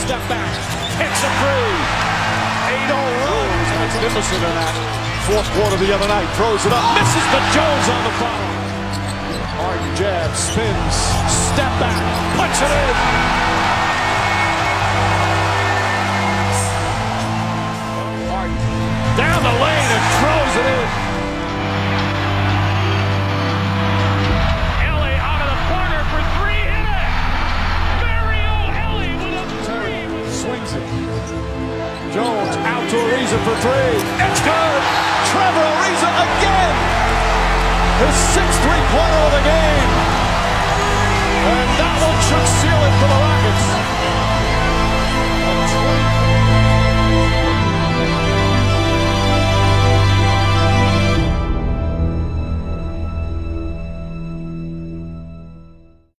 step back, hits a three. 8-0 run. Magnificent in that fourth quarter the other night. Throws it up, misses, but Jones on the follow. Hard jab, spins, step back, puts it in. Harden down the lane and throws it in. Elie out of the corner for three, hit it! Mario Elie with a three! Swings it. Jones out to Ariza for three. It's good! Trevor Ariza again! His sixth three-pointer of the game. And that will just seal it for the